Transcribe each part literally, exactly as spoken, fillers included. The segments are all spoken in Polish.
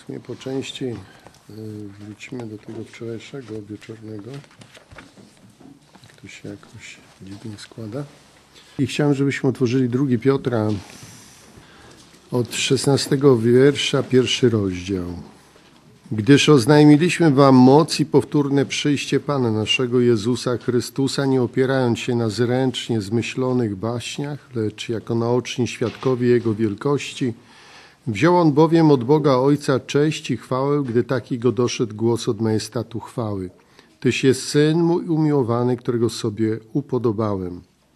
w sumie po części wrócimy do tego wczorajszego wieczornego. To się jakoś dziwnie składa. I chciałem, żebyśmy otworzyli drugi Piotra od szesnastego wiersza, pierwszy rozdział. Gdyż oznajmiliśmy wam moc i powtórne przyjście Pana naszego Jezusa Chrystusa, nie opierając się na zręcznie zmyślonych baśniach, lecz jako naoczni świadkowie Jego wielkości. Wziął On bowiem od Boga Ojca cześć i chwałę, gdy taki go doszedł głos od majestatu chwały. Tyś jest Syn mój umiłowany, którego sobie upodobałem.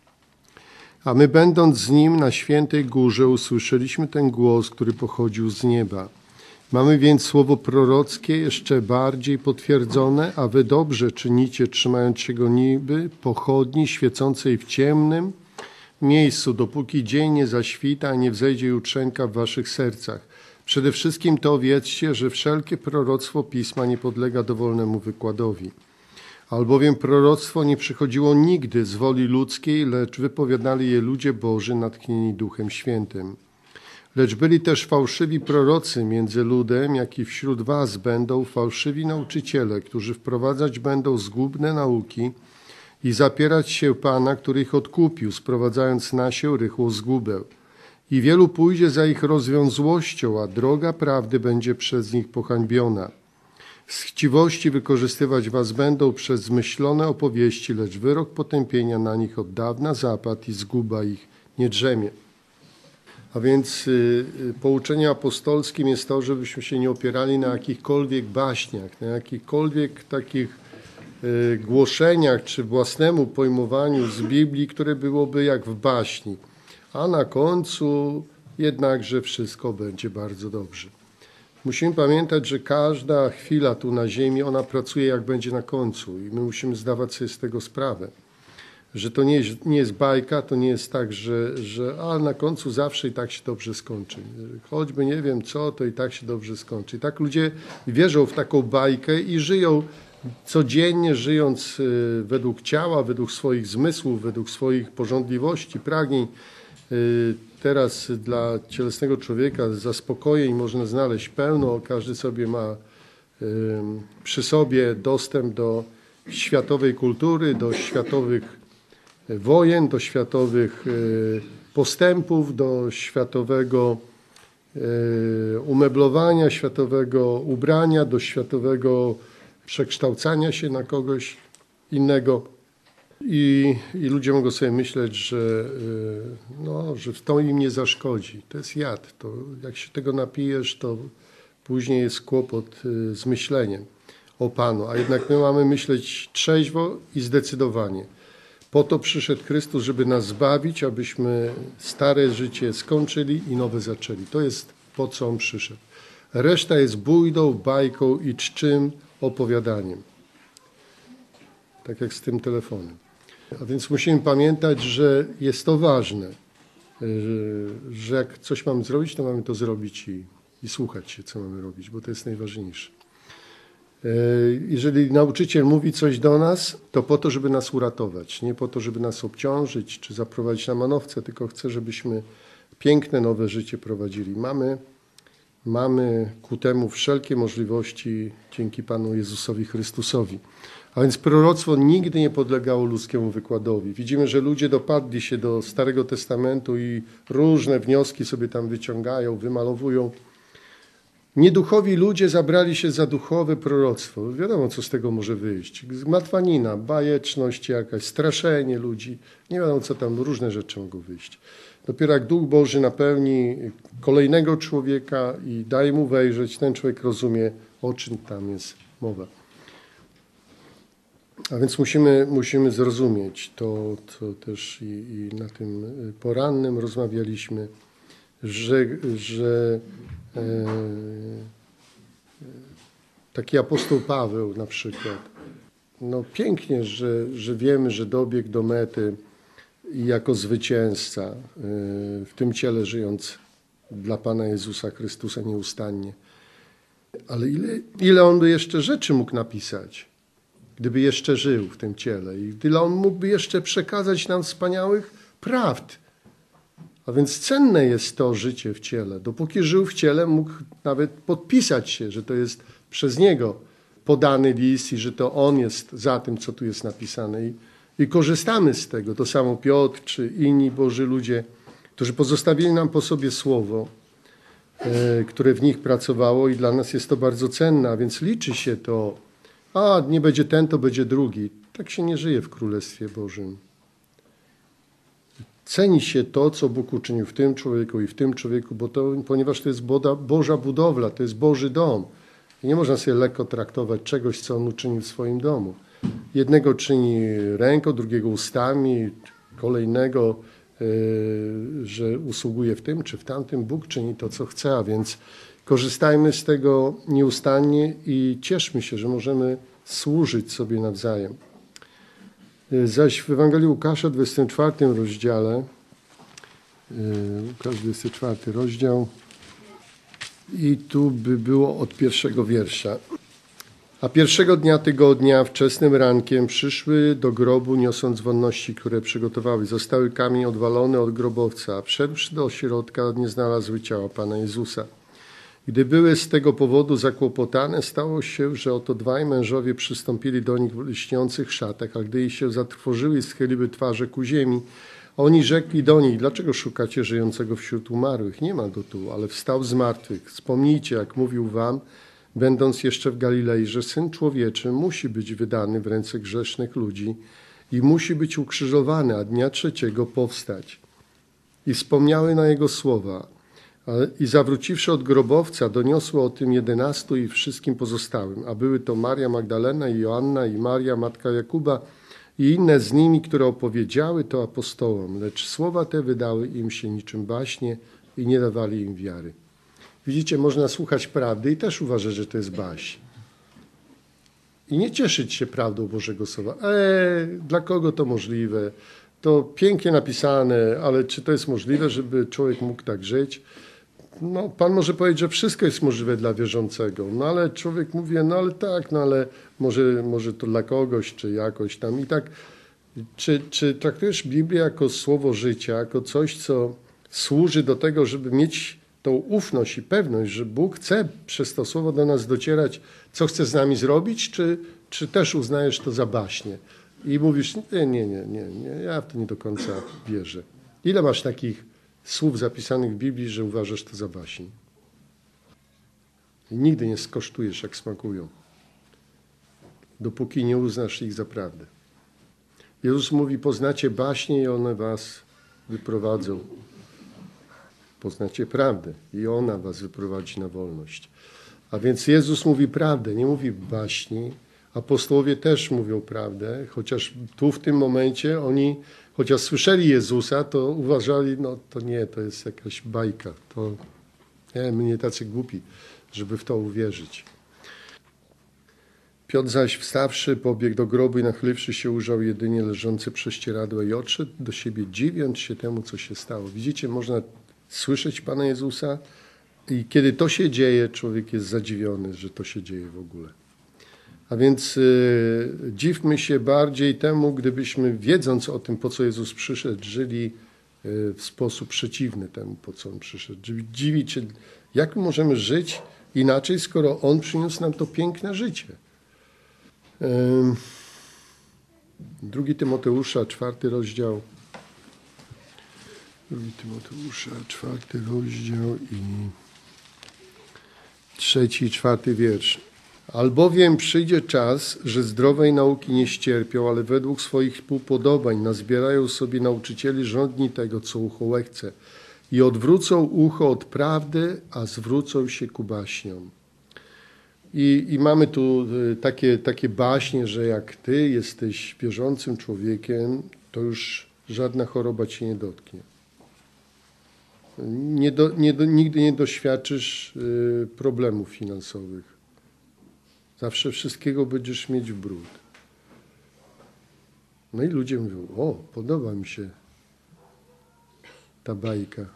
A my, będąc z Nim na świętej górze, usłyszeliśmy ten głos, który pochodził z nieba. Mamy więc słowo prorockie jeszcze bardziej potwierdzone, a wy dobrze czynicie, trzymając się go niby pochodni świecącej w ciemnym miejscu, dopóki dzień nie zaświta, a nie wzejdzie jutrzenka w waszych sercach. Przede wszystkim to wiedzcie, że wszelkie proroctwo Pisma nie podlega dowolnemu wykładowi. Albowiem proroctwo nie przychodziło nigdy z woli ludzkiej, lecz wypowiadali je ludzie Boży natchnieni Duchem Świętym. Lecz byli też fałszywi prorocy między ludem, jak i wśród was będą fałszywi nauczyciele, którzy wprowadzać będą zgubne nauki i zapierać się Pana, który ich odkupił, sprowadzając na się rychłą zgubę. I wielu pójdzie za ich rozwiązłością, a droga prawdy będzie przez nich pohańbiona. Z chciwości wykorzystywać was będą przez zmyślone opowieści, lecz wyrok potępienia na nich od dawna zapadł i zguba ich nie drzemie. A więc y, pouczenie apostolskim jest to, żebyśmy się nie opierali na jakichkolwiek baśniach, na jakichkolwiek takich y, głoszeniach czy własnemu pojmowaniu z Biblii, które byłoby jak w baśni. A na końcu jednakże wszystko będzie bardzo dobrze. Musimy pamiętać, że każda chwila tu na ziemi, ona pracuje jak będzie na końcu i my musimy zdawać sobie z tego sprawę. Że to nie jest, nie jest bajka, to nie jest tak, że, że a na końcu zawsze i tak się dobrze skończy. Choćby nie wiem co, to i tak się dobrze skończy. I tak ludzie wierzą w taką bajkę i żyją codziennie, żyjąc według ciała, według swoich zmysłów, według swoich pożądliwości, pragnień. Teraz dla cielesnego człowieka zaspokojeń można znaleźć pełno. Każdy sobie ma przy sobie dostęp do światowej kultury, do światowych wojen, do światowych postępów, do światowego umeblowania, światowego ubrania, do światowego przekształcania się na kogoś innego. I, i ludzie mogą sobie myśleć, że, no, że to im nie zaszkodzi. To jest jad. To jak się tego napijesz, to później jest kłopot z myśleniem o Panu. A jednak my mamy myśleć trzeźwo i zdecydowanie. Po to przyszedł Chrystus, żeby nas zbawić, abyśmy stare życie skończyli i nowe zaczęli. To jest po co On przyszedł. Reszta jest bójdą, bajką i czczym opowiadaniem. Tak jak z tym telefonem. A więc musimy pamiętać, że jest to ważne, że jak coś mamy zrobić, to mamy to zrobić i, i słuchać się, co mamy robić, bo to jest najważniejsze. Jeżeli nauczyciel mówi coś do nas, to po to, żeby nas uratować, nie po to, żeby nas obciążyć czy zaprowadzić na manowce, tylko chce, żebyśmy piękne, nowe życie prowadzili. Mamy, mamy ku temu wszelkie możliwości dzięki Panu Jezusowi Chrystusowi. A więc proroctwo nigdy nie podlegało ludzkiemu wykładowi. Widzimy, że ludzie dopadli się do Starego Testamentu i różne wnioski sobie tam wyciągają, wymalowują. Nieduchowi ludzie zabrali się za duchowe proroctwo. Wiadomo, co z tego może wyjść. Matwanina, bajeczność jakaś, straszenie ludzi. Nie wiadomo, co tam, różne rzeczy mogą wyjść. Dopiero jak Duch Boży napełni kolejnego człowieka i daje mu wejrzeć, ten człowiek rozumie, o czym tam jest mowa. A więc musimy, musimy zrozumieć to, co też i, i na tym porannym rozmawialiśmy, że, że e, taki apostoł Paweł na przykład, no pięknie, że, że wiemy, że dobiegł do mety i jako zwycięzca e, w tym ciele żyjąc dla Pana Jezusa Chrystusa nieustannie. Ale ile, ile on by jeszcze rzeczy mógł napisać, gdyby jeszcze żył w tym ciele i gdy on mógłby jeszcze przekazać nam wspaniałych prawd. A więc cenne jest to życie w ciele. Dopóki żył w ciele, mógł nawet podpisać się, że to jest przez niego podany list i że to on jest za tym, co tu jest napisane. I, i korzystamy z tego. To samo Piotr czy inni Boży ludzie, którzy pozostawili nam po sobie słowo, e, które w nich pracowało i dla nas jest to bardzo cenne. A więc liczy się to, a nie będzie ten, to będzie drugi. Tak się nie żyje w Królestwie Bożym. Ceni się to, co Bóg uczynił w tym człowieku i w tym człowieku, bo to, ponieważ to jest Boża budowla, to jest Boży dom. I nie można sobie lekko traktować czegoś, co On uczynił w swoim domu. Jednego czyni ręką, drugiego ustami, kolejnego, yy, że usługuje w tym czy w tamtym. Bóg czyni to, co chce, a więc korzystajmy z tego nieustannie i cieszmy się, że możemy służyć sobie nawzajem. Zaś w Ewangelii Łukasza, dwudziestym czwartym rozdziale, Łukasz, dwudziesty czwarty rozdział, i tu by było od pierwszego wiersza. A pierwszego dnia tygodnia, wczesnym rankiem, przyszły do grobu, niosąc wonności, które przygotowały. Zostały kamień odwalony od grobowca. Wszedłszy do środka, nie znalazły ciała Pana Jezusa. Gdy były z tego powodu zakłopotane, stało się, że oto dwaj mężowie przystąpili do nich w lśniących szatach, a gdy ich się zatrwożyły i schyliły twarze ku ziemi, oni rzekli do nich: dlaczego szukacie żyjącego wśród umarłych? Nie ma go tu, ale wstał z martwych. Wspomnijcie, jak mówił wam, będąc jeszcze w Galilei, że Syn Człowieczy musi być wydany w ręce grzesznych ludzi i musi być ukrzyżowany, a dnia trzeciego powstać. I wspomniały na jego słowa. I zawróciwszy od grobowca, doniosło o tym jedenastu i wszystkim pozostałym. A były to Maria Magdalena i Joanna i Maria, matka Jakuba, i inne z nimi, które opowiedziały to apostołom. Lecz słowa te wydały im się niczym baśnie i nie dawali im wiary. Widzicie, można słuchać prawdy i też uważać, że to jest baśń. I nie cieszyć się prawdą Bożego Słowa. Eee, dla kogo to możliwe? To pięknie napisane, ale czy to jest możliwe, żeby człowiek mógł tak żyć? No, Pan może powiedzieć, że wszystko jest możliwe dla wierzącego, no ale człowiek mówi, no ale tak, no ale może, może to dla kogoś, czy jakoś tam. I tak, czy, czy traktujesz Biblię jako słowo życia, jako coś, co służy do tego, żeby mieć tą ufność i pewność, że Bóg chce przez to słowo do nas docierać, co chce z nami zrobić, czy, czy też uznajesz to za baśnie? I mówisz, nie, nie, nie, nie, nie, ja w to nie do końca wierzę. Ile masz takich słów zapisanych w Biblii, że uważasz to za baśń? I nigdy nie skosztujesz, jak smakują, dopóki nie uznasz ich za prawdę. Jezus mówi, poznacie baśnie i one was wyprowadzą. Poznacie prawdę i ona was wyprowadzi na wolność. A więc Jezus mówi prawdę, nie mówi baśni. Apostołowie też mówią prawdę, chociaż tu w tym momencie oni, chociaż słyszeli Jezusa, to uważali, no to nie, to jest jakaś bajka. To nie, my nie tacy głupi, żeby w to uwierzyć. Piotr zaś wstawszy, pobiegł do grobu i nachyliwszy się, ujrzał jedynie leżące prześcieradło i odszedł do siebie, dziwiąc się temu, co się stało. Widzicie, można słyszeć Pana Jezusa i kiedy to się dzieje, człowiek jest zadziwiony, że to się dzieje w ogóle. A więc y, dziwmy się bardziej temu, gdybyśmy, wiedząc o tym, po co Jezus przyszedł, żyli y, w sposób przeciwny temu, po co On przyszedł. Dziwić się, jak możemy żyć inaczej, skoro On przyniósł nam to piękne życie. Y, drugi Tymoteusza, czwarty rozdział. Drugi Tymoteusza, czwarty rozdział i trzeci i czwarty wiersz. Albowiem przyjdzie czas, że zdrowej nauki nie ścierpią, ale według swoich półpodobań nazbierają sobie nauczycieli żądni tego, co ucho łechce, i odwrócą ucho od prawdy, a zwrócą się ku baśniom. I, i mamy tu takie, takie baśnie, że jak ty jesteś wierzącym człowiekiem, to już żadna choroba cię nie dotknie. Nie do, nie do, nigdy nie doświadczysz y, problemów finansowych. Zawsze wszystkiego będziesz mieć w bród. No i ludzie mówią, o, podoba mi się ta bajka.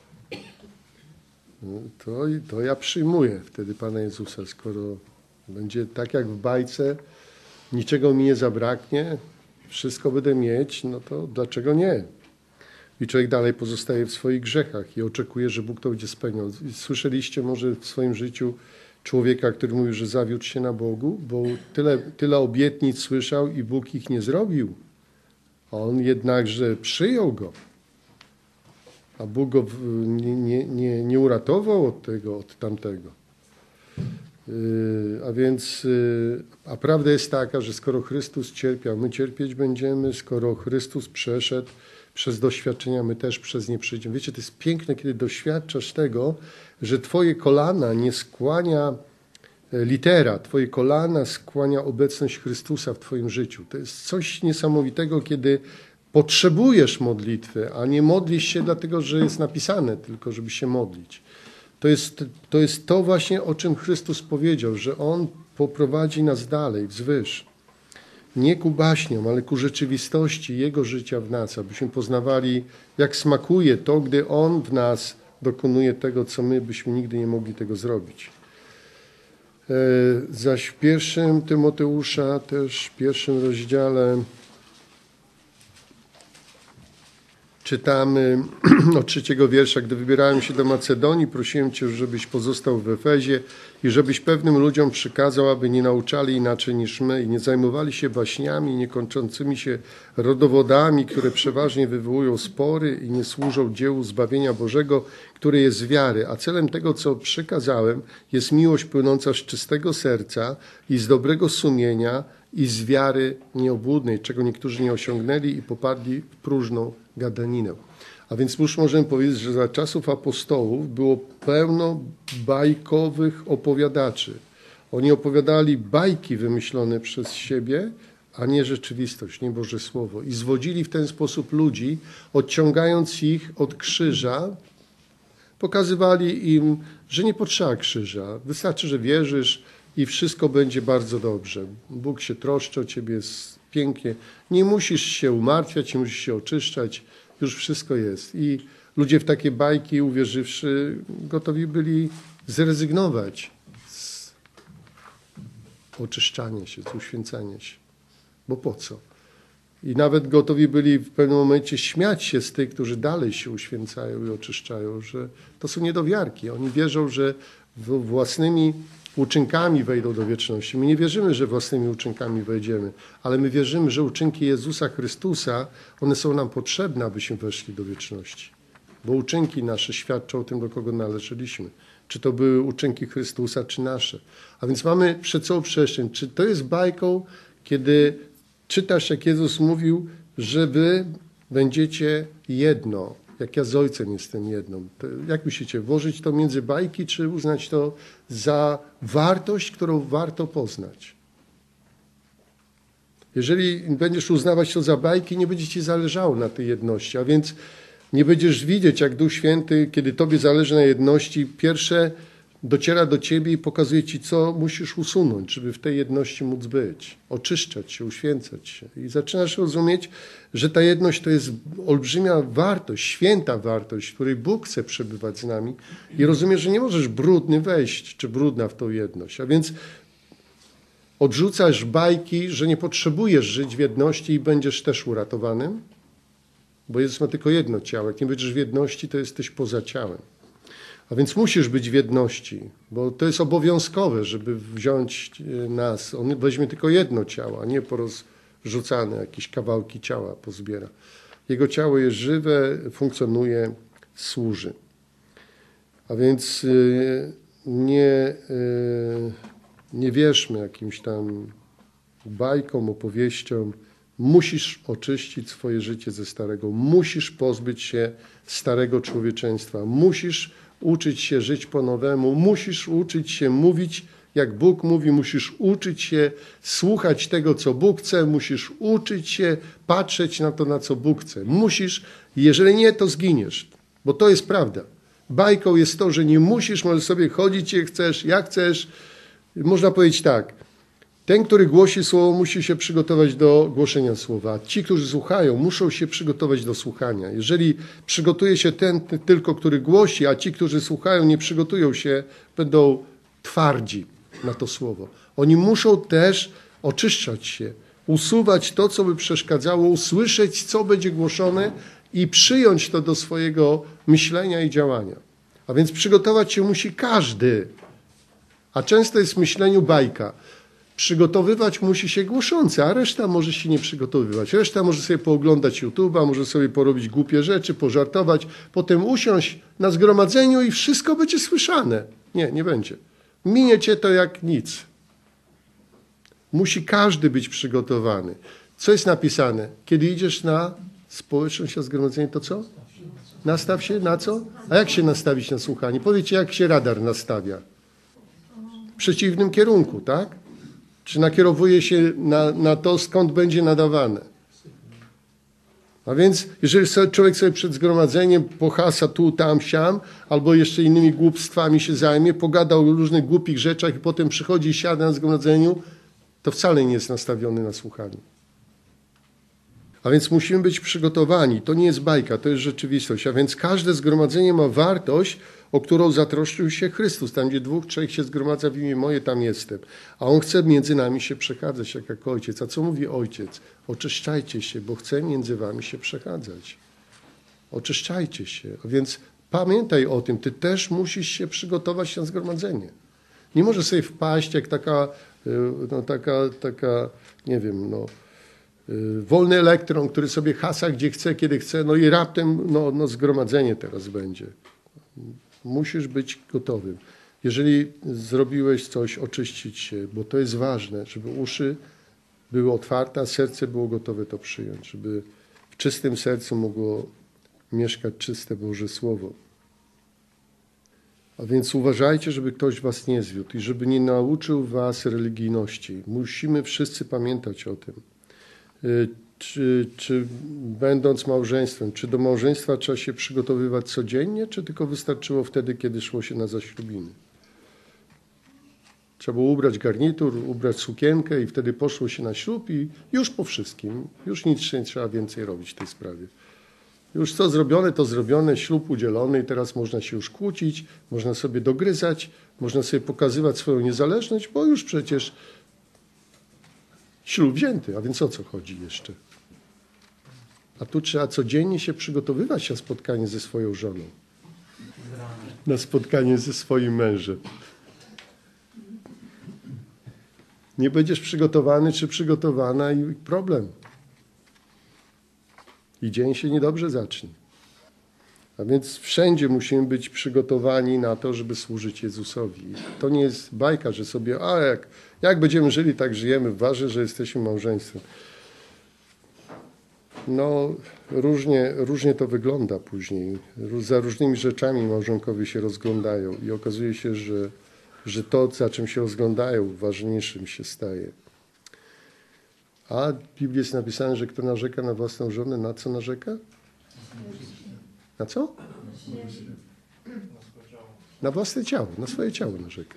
No, to, to ja przyjmuję wtedy Pana Jezusa, skoro będzie tak jak w bajce, niczego mi nie zabraknie, wszystko będę mieć, no to dlaczego nie? I człowiek dalej pozostaje w swoich grzechach i oczekuje, że Bóg to będzie spełniał. Słyszeliście może w swoim życiu człowieka, który mówił, że zawiódł się na Bogu, bo tyle, tyle obietnic słyszał i Bóg ich nie zrobił. On jednakże przyjął go, a Bóg go nie, nie, nie, nie uratował od tego, od tamtego. Yy, a więc, yy, a prawda jest taka, że skoro Chrystus cierpiał, my cierpieć będziemy, skoro Chrystus przeszedł przez doświadczenia, my też przez nie przejdziemy. Wiecie, to jest piękne, kiedy doświadczasz tego, że twoje kolana nie skłania litera, twoje kolana skłania obecność Chrystusa w twoim życiu. To jest coś niesamowitego, kiedy potrzebujesz modlitwy, a nie modlisz się dlatego, że jest napisane, tylko żeby się modlić. To jest, to jest to właśnie, o czym Chrystus powiedział, że On poprowadzi nas dalej, wzwyż. Nie ku baśniom, ale ku rzeczywistości Jego życia w nas, abyśmy poznawali, jak smakuje to, gdy On w nas dokonuje tego, co my byśmy nigdy nie mogli tego zrobić. Zaś w pierwszym Tymoteusza, też w pierwszym rozdziale czytamy od trzeciego wiersza. Gdy wybierałem się do Macedonii, prosiłem Cię, żebyś pozostał w Efezie i żebyś pewnym ludziom przykazał, aby nie nauczali inaczej niż my i nie zajmowali się baśniami, niekończącymi się rodowodami, które przeważnie wywołują spory i nie służą dziełu zbawienia Bożego, które jest z wiary. A celem tego, co przykazałem, jest miłość płynąca z czystego serca i z dobrego sumienia i z wiary nieobłudnej, czego niektórzy nie osiągnęli i popadli w próżną gadaninę. A więc już możemy powiedzieć, że za czasów apostołów było pełno bajkowych opowiadaczy. Oni opowiadali bajki wymyślone przez siebie, a nie rzeczywistość, nie Boże Słowo. I zwodzili w ten sposób ludzi, odciągając ich od krzyża, pokazywali im, że nie potrzeba krzyża. Wystarczy, że wierzysz i wszystko będzie bardzo dobrze. Bóg się troszczy o ciebie, jest pięknie. Nie musisz się umartwiać, nie musisz się oczyszczać. Już wszystko jest. I ludzie w takie bajki, uwierzywszy, gotowi byli zrezygnować z oczyszczania się, z uświęcania się. Bo po co? I nawet gotowi byli w pewnym momencie śmiać się z tych, którzy dalej się uświęcają i oczyszczają, że to są niedowiarki. Oni wierzą, że własnymi uczynkami wejdą do wieczności. My nie wierzymy, że własnymi uczynkami wejdziemy, ale my wierzymy, że uczynki Jezusa Chrystusa, one są nam potrzebne, abyśmy weszli do wieczności. Bo uczynki nasze świadczą o tym, do kogo należeliśmy. Czy to były uczynki Chrystusa, czy nasze. A więc mamy przed sobą przestrzeń. Czy to jest bajką, kiedy czytasz, jak Jezus mówił, że wy będziecie jedno, jak ja z Ojcem jestem jedną. To jak myślicie, włożyć to między bajki, czy uznać to za wartość, którą warto poznać? Jeżeli będziesz uznawać to za bajki, nie będzie ci zależało na tej jedności, a więc nie będziesz widzieć, jak Duch Święty, kiedy tobie zależy na jedności, pierwsze dociera do ciebie i pokazuje ci, co musisz usunąć, żeby w tej jedności móc być, oczyszczać się, uświęcać się. I zaczynasz rozumieć, że ta jedność to jest olbrzymia wartość, święta wartość, w której Bóg chce przebywać z nami i rozumiesz, że nie możesz brudny wejść, czy brudna w tą jedność. A więc odrzucasz bajki, że nie potrzebujesz żyć w jedności i będziesz też uratowanym, bo Jezus ma tylko jedno ciało. Jak nie będziesz w jedności, to jesteś poza ciałem. A więc musisz być w jedności, bo to jest obowiązkowe, żeby wziąć nas. On weźmie tylko jedno ciało, a nie porozrzucane, jakieś kawałki ciała pozbiera. Jego ciało jest żywe, funkcjonuje, służy. A więc nie, nie wierzmy jakimś tam bajkom, opowieściom. Musisz oczyścić swoje życie ze starego. Musisz pozbyć się starego człowieczeństwa. Musisz uczyć się żyć po nowemu. Musisz uczyć się mówić, jak Bóg mówi. Musisz uczyć się słuchać tego, co Bóg chce. Musisz uczyć się patrzeć na to, na co Bóg chce. Musisz, jeżeli nie, to zginiesz. Bo to jest prawda. Bajką jest to, że nie musisz, możesz sobie chodzić, jak chcesz, jak chcesz. Można powiedzieć tak. Ten, który głosi słowo, musi się przygotować do głoszenia słowa. Ci, którzy słuchają, muszą się przygotować do słuchania. Jeżeli przygotuje się ten tylko, który głosi, a ci, którzy słuchają, nie przygotują się, będą twardzi na to słowo. Oni muszą też oczyszczać się, usuwać to, co by przeszkadzało, usłyszeć, co będzie głoszone i przyjąć to do swojego myślenia i działania. A więc przygotować się musi każdy. A często jest w myśleniu bajka. Przygotowywać musi się głoszący, a reszta może się nie przygotowywać. Reszta może sobie pooglądać YouTube'a, może sobie porobić głupie rzeczy, pożartować, potem usiąść na zgromadzeniu i wszystko będzie słyszane. Nie, nie będzie. Minie cię to jak nic. Musi każdy być przygotowany. Co jest napisane? Kiedy idziesz na społeczność, na zgromadzenie, to co? Nastaw się na co? A jak się nastawić na słuchanie? Powiedzcie, jak się radar nastawia? W przeciwnym kierunku, tak? Czy nakierowuje się na, na to, skąd będzie nadawane? A więc, jeżeli sobie, człowiek sobie przed zgromadzeniem pohasa tu, tam, siam, albo jeszcze innymi głupstwami się zajmie, pogada o różnych głupich rzeczach i potem przychodzi i siada na zgromadzeniu, to wcale nie jest nastawiony na słuchanie. A więc musimy być przygotowani. To nie jest bajka, to jest rzeczywistość. A więc każde zgromadzenie ma wartość, o którą zatroszczył się Chrystus. Tam, gdzie dwóch, trzech się zgromadza w imię moje, tam jestem. A On chce między nami się przechadzać, jak jako Ojciec. A co mówi Ojciec? Oczyszczajcie się, bo chcę między wami się przechadzać. Oczyszczajcie się. A więc pamiętaj o tym. Ty też musisz się przygotować na zgromadzenie. Nie możesz sobie wpaść jak taka, no, taka, taka nie wiem, no, wolny elektron, który sobie hasa gdzie chce, kiedy chce, no i raptem no, no zgromadzenie teraz będzie. Musisz być gotowym. Jeżeli zrobiłeś coś, oczyścić się, bo to jest ważne, żeby uszy były otwarte, a serce było gotowe to przyjąć, żeby w czystym sercu mogło mieszkać czyste Boże Słowo. A więc uważajcie, żeby ktoś was nie zwiódł i żeby nie nauczył was religijności. Musimy wszyscy pamiętać o tym. Czy, czy będąc małżeństwem, czy do małżeństwa trzeba się przygotowywać codziennie, czy tylko wystarczyło wtedy, kiedy szło się na zaślubiny? Trzeba było ubrać garnitur, ubrać sukienkę i wtedy poszło się na ślub i już po wszystkim, już nic nie trzeba więcej robić w tej sprawie. Już co zrobione, to zrobione, ślub udzielony i teraz można się już kłócić, można sobie dogryzać, można sobie pokazywać swoją niezależność, bo już przecież ślub wzięty, a więc o co chodzi jeszcze? A tu trzeba codziennie się przygotowywać na spotkanie ze swoją żoną. Na spotkanie ze swoim mężem. Nie będziesz przygotowany czy przygotowana i problem. I dzień się niedobrze zacznie. A więc wszędzie musimy być przygotowani na to, żeby służyć Jezusowi. To nie jest bajka, że sobie, a jak, jak będziemy żyli, tak żyjemy. Ważne, że jesteśmy małżeństwem. No, różnie, różnie to wygląda później. Za różnymi rzeczami małżonkowie się rozglądają i okazuje się, że, że to, za czym się rozglądają, ważniejszym się staje. A w Biblii jest napisane, że kto narzeka na własną żonę, na co narzeka? Na co? Na własne ciało, na swoje ciało narzeka.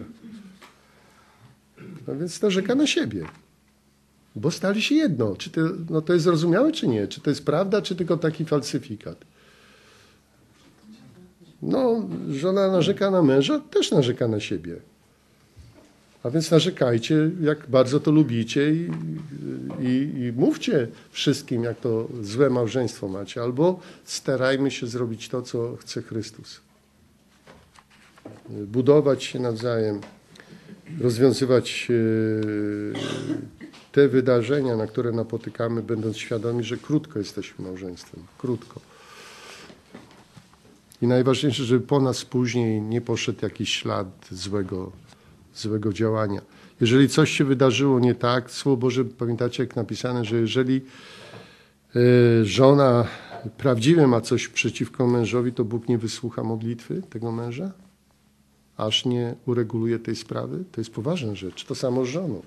No więc narzeka na siebie. Bo stali się jedno. Czy to, no to jest zrozumiałe, czy nie? Czy to jest prawda, czy tylko taki falsyfikat? No, żona narzeka na męża, też narzeka na siebie. A więc narzekajcie, jak bardzo to lubicie i, i, i mówcie wszystkim, jak to złe małżeństwo macie. Albo starajmy się zrobić to, co chce Chrystus. Budować się nawzajem, rozwiązywać te wydarzenia, na które napotykamy, będąc świadomi, że krótko jesteśmy małżeństwem. Krótko. I najważniejsze, żeby po nas później nie poszedł jakiś ślad złego złego działania. Jeżeli coś się wydarzyło nie tak, Słowo Boże, pamiętacie, jak napisane, że jeżeli y, żona prawdziwie ma coś przeciwko mężowi, to Bóg nie wysłucha modlitwy tego męża, aż nie ureguluje tej sprawy. To jest poważna rzecz. To samo z żoną.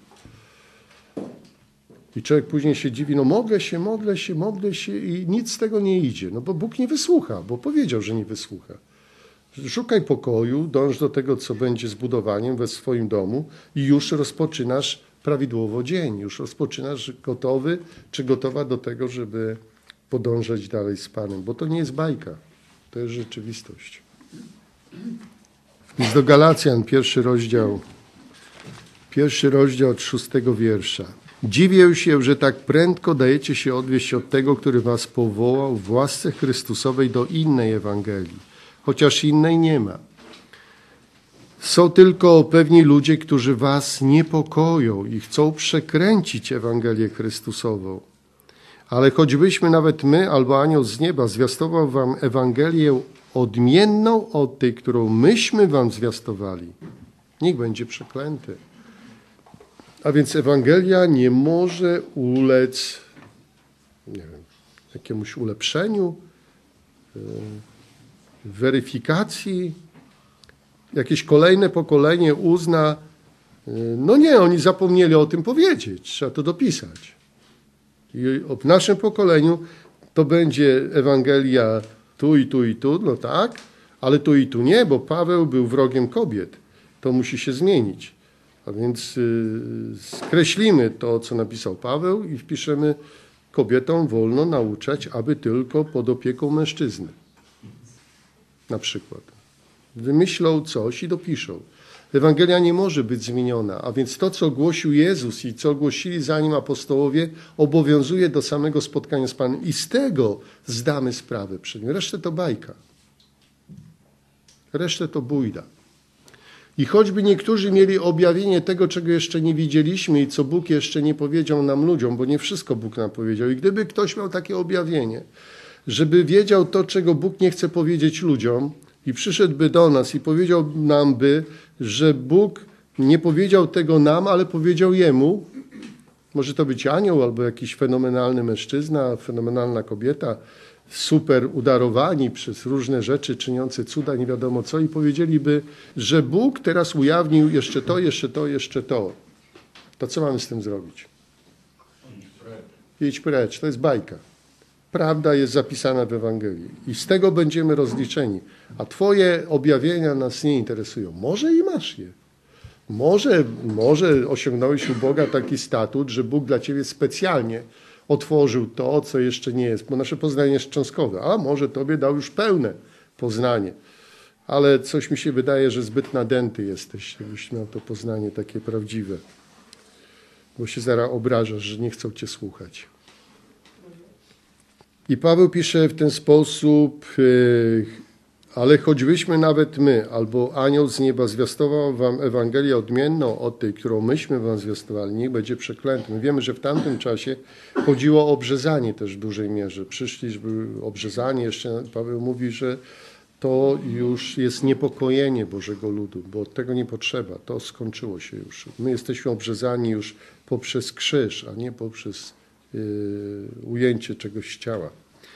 I człowiek później się dziwi, no modlę się, modlę się, modlę się i nic z tego nie idzie. No bo Bóg nie wysłucha, bo powiedział, że nie wysłucha. Szukaj pokoju, dąż do tego, co będzie zbudowaniem we swoim domu i już rozpoczynasz prawidłowo dzień. Już rozpoczynasz gotowy czy gotowa do tego, żeby podążać dalej z Panem. Bo to nie jest bajka, to jest rzeczywistość. List do Galacjan, pierwszy rozdział, pierwszy rozdział od szóstego wiersza. Dziwię się, że tak prędko dajecie się odwieść od tego, który was powołał w łasce Chrystusowej do innej Ewangelii, chociaż innej nie ma. Są tylko pewni ludzie, którzy was niepokoją i chcą przekręcić Ewangelię Chrystusową. Ale choćbyśmy nawet my albo anioł z nieba zwiastował wam Ewangelię odmienną od tej, którą myśmy wam zwiastowali, niech będzie przeklęty. A więc Ewangelia nie może ulec, nie wiem, jakiemuś ulepszeniu, weryfikacji. Jakieś kolejne pokolenie uzna, no nie, oni zapomnieli o tym powiedzieć, trzeba to dopisać. I w naszym pokoleniu to będzie Ewangelia tu i tu i tu, no tak, ale tu i tu nie, bo Paweł był wrogiem kobiet. To musi się zmienić. A więc yy, skreślimy to, co napisał Paweł i wpiszemy: kobietom wolno nauczać, aby tylko pod opieką mężczyzny. Na przykład. Wymyślą coś i dopiszą. Ewangelia nie może być zmieniona, a więc to, co głosił Jezus i co głosili za nim apostołowie, obowiązuje do samego spotkania z Panem i z tego zdamy sprawę przed nim. Resztę to bajka. Resztę to bójda. I choćby niektórzy mieli objawienie tego, czego jeszcze nie widzieliśmy i co Bóg jeszcze nie powiedział nam ludziom, bo nie wszystko Bóg nam powiedział. I gdyby ktoś miał takie objawienie, żeby wiedział to, czego Bóg nie chce powiedzieć ludziom, i przyszedłby do nas i powiedział nam by, że Bóg nie powiedział tego nam, ale powiedział jemu, może to być anioł albo jakiś fenomenalny mężczyzna, fenomenalna kobieta, super udarowani przez różne rzeczy, czyniące cuda, nie wiadomo co, i powiedzieliby, że Bóg teraz ujawnił jeszcze to, jeszcze to, jeszcze to. To co mamy z tym zrobić? Idź precz, to jest bajka. Prawda jest zapisana w Ewangelii i z tego będziemy rozliczeni. A twoje objawienia nas nie interesują. Może i masz je. Może, może osiągnąłeś u Boga taki statut, że Bóg dla ciebie specjalnie otworzył to, co jeszcze nie jest, bo nasze poznanie jest cząstkowe. A może tobie dał już pełne poznanie. Ale coś mi się wydaje, że zbyt nadęty jesteś, żebyś miał to poznanie takie prawdziwe. Bo się zaraz obrażasz, że nie chcą cię słuchać. I Paweł pisze w ten sposób: ale choćbyśmy nawet my, albo anioł z nieba zwiastował wam Ewangelię odmienną od tej, którą myśmy wam zwiastowali, niech będzie przeklęty. My wiemy, że w tamtym czasie chodziło o obrzezanie też w dużej mierze. Przyszli, żeby obrzezanie, jeszcze Paweł mówi, że to już jest niepokojenie Bożego ludu, bo tego nie potrzeba. To skończyło się już. My jesteśmy obrzezani już poprzez krzyż, a nie poprzez yy, ujęcie czegoś z ciała.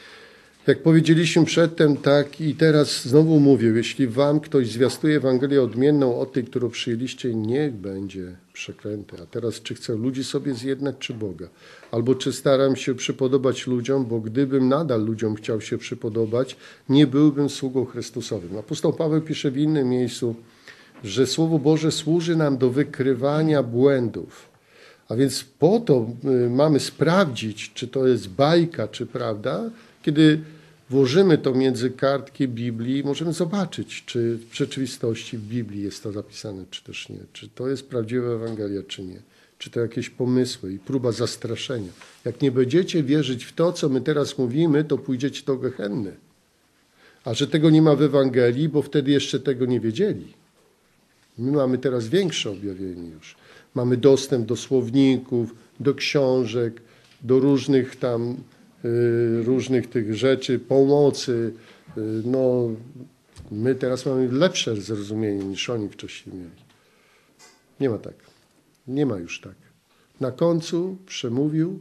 Jak powiedzieliśmy przedtem, tak i teraz znowu mówię, jeśli wam ktoś zwiastuje Ewangelię odmienną od tej, którą przyjęliście, niech będzie przeklęty. A teraz czy chcę ludzi sobie zjednać, czy Boga? Albo czy staram się przypodobać ludziom, bo gdybym nadal ludziom chciał się przypodobać, nie byłbym sługą Chrystusowym. Apostoł Paweł pisze w innym miejscu, że Słowo Boże służy nam do wykrywania błędów. A więc po to mamy sprawdzić, czy to jest bajka, czy prawda. Kiedy włożymy to między kartki Biblii, możemy zobaczyć, czy w rzeczywistości w Biblii jest to zapisane, czy też nie. Czy to jest prawdziwa Ewangelia, czy nie. Czy to jakieś pomysły i próba zastraszenia. Jak nie będziecie wierzyć w to, co my teraz mówimy, to pójdziecie do Gehenny. A że tego nie ma w Ewangelii, bo wtedy jeszcze tego nie wiedzieli. My mamy teraz większe objawienie już. Mamy dostęp do słowników, do książek, do różnych tam różnych tych rzeczy, pomocy. No, my teraz mamy lepsze zrozumienie niż oni wcześniej mieli. Nie ma tak. Nie ma już tak. Na końcu przemówił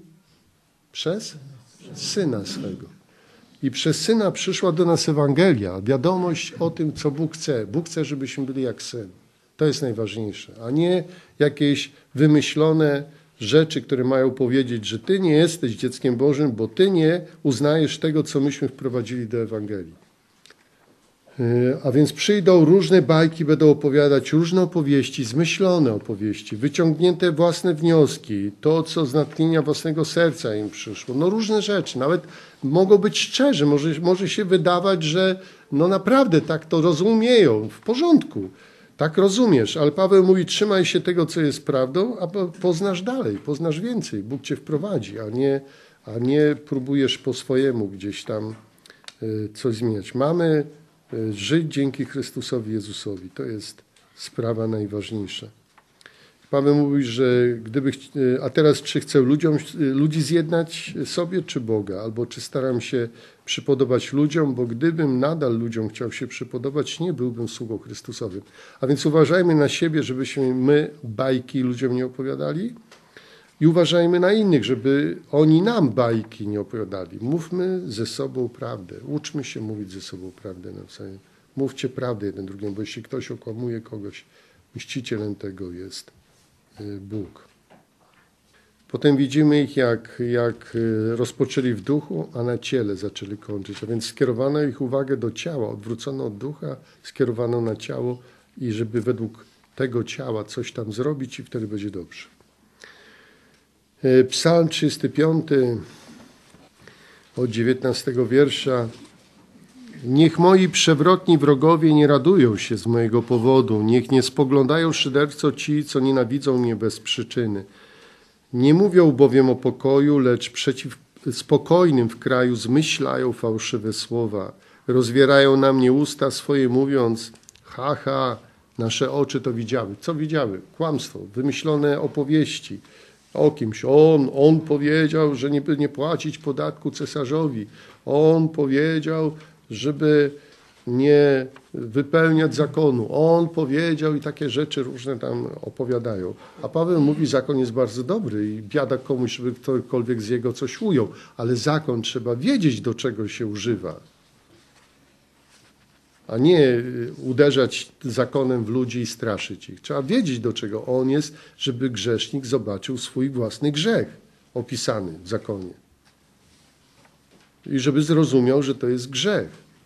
przez Syna swego. I przez Syna przyszła do nas Ewangelia, wiadomość o tym, co Bóg chce. Bóg chce, żebyśmy byli jak Syn. To jest najważniejsze, a nie jakieś wymyślone rzeczy, które mają powiedzieć, że ty nie jesteś dzieckiem Bożym, bo ty nie uznajesz tego, co myśmy wprowadzili do Ewangelii. A więc przyjdą różne bajki, będą opowiadać różne opowieści, zmyślone opowieści, wyciągnięte własne wnioski, to, co z natchnienia własnego serca im przyszło. No różne rzeczy, nawet mogą być szczerze, może, może się wydawać, że no naprawdę tak to rozumieją, w porządku. Tak rozumiesz, ale Paweł mówi, trzymaj się tego, co jest prawdą, a poznasz dalej, poznasz więcej. Bóg cię wprowadzi, a nie, a nie próbujesz po swojemu gdzieś tam coś zmieniać. Mamy żyć dzięki Chrystusowi Jezusowi. To jest sprawa najważniejsza. Paweł mówi, że gdyby, a teraz czy chcę ludziom, ludzi zjednać sobie, czy Boga? Albo czy staram się przypodobać ludziom, bo gdybym nadal ludziom chciał się przypodobać, nie byłbym sługą Chrystusowym. A więc uważajmy na siebie, żebyśmy my bajki ludziom nie opowiadali i uważajmy na innych, żeby oni nam bajki nie opowiadali. Mówmy ze sobą prawdę. Uczmy się mówić ze sobą prawdę nawzajem. Mówcie prawdę jeden drugiemu, bo jeśli ktoś okłamuje kogoś, mścicielem tego jest Bóg. Potem widzimy ich, jak, jak rozpoczęli w duchu, a na ciele zaczęli kończyć. A więc skierowano ich uwagę do ciała, odwrócono od ducha, skierowano na ciało i żeby według tego ciała coś tam zrobić i wtedy będzie dobrze. Psalm trzydziesty piąty od dziewiętnastego wiersza. Niech moi przewrotni wrogowie nie radują się z mojego powodu. Niech nie spoglądają szyderco ci, co nienawidzą mnie bez przyczyny. Nie mówią bowiem o pokoju, lecz przeciw spokojnym w kraju zmyślają fałszywe słowa. Rozwierają na mnie usta swoje, mówiąc, ha, ha, nasze oczy to widziały. Co widziały? Kłamstwo, wymyślone opowieści o kimś. On, on powiedział, że nie, nie płacić podatku cesarzowi. On powiedział, żeby nie wypełniać zakonu. On powiedział i takie rzeczy różne tam opowiadają. A Paweł mówi, zakon jest bardzo dobry i biada komuś, żeby ktokolwiek z jego coś ujął. Ale zakon trzeba wiedzieć, do czego się używa. A nie uderzać zakonem w ludzi i straszyć ich. Trzeba wiedzieć, do czego on jest, żeby grzesznik zobaczył swój własny grzech opisany w zakonie. I żeby zrozumiał, że to jest grzech.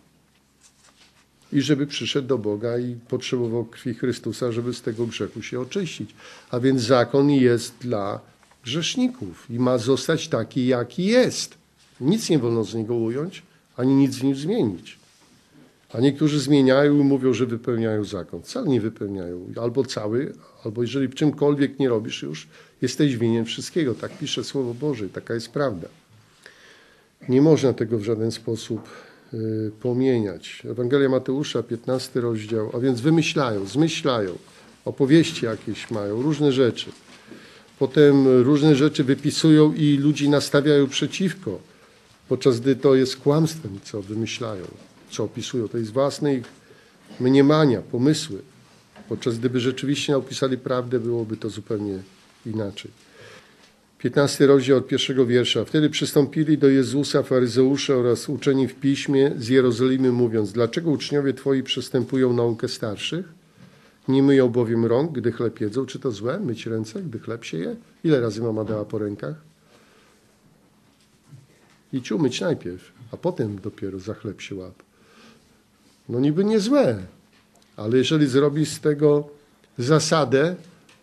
I żeby przyszedł do Boga i potrzebował krwi Chrystusa, żeby z tego grzechu się oczyścić. A więc zakon jest dla grzeszników i ma zostać taki, jaki jest. Nic nie wolno z niego ująć, ani nic w nim zmienić. A niektórzy zmieniają i mówią, że wypełniają zakon. Wcale nie wypełniają. Albo cały, albo jeżeli czymkolwiek nie robisz już, jesteś winien wszystkiego. Tak pisze Słowo Boże, taka jest prawda. Nie można tego w żaden sposób y, pomieniać. Ewangelia Mateusza, piętnasty rozdział, a więc wymyślają, zmyślają, opowieści jakieś mają, różne rzeczy. Potem różne rzeczy wypisują i ludzi nastawiają przeciwko, podczas gdy to jest kłamstwem, co wymyślają, co opisują. To jest własne ich mniemania, pomysły. Podczas gdyby rzeczywiście opisali prawdę, byłoby to zupełnie inaczej. piętnasty rozdział od pierwszego wiersza. Wtedy przystąpili do Jezusa faryzeusze oraz uczeni w piśmie z Jerozolimy, mówiąc, dlaczego uczniowie twoi przestępują naukę starszych? Nie myją bowiem rąk, gdy chleb jedzą. Czy to złe, myć ręce, gdy chleb się je? Ile razy mama dała po rękach? Idź umyć najpierw, a potem dopiero za chleb się łap. No niby nie złe, ale jeżeli zrobisz z tego zasadę,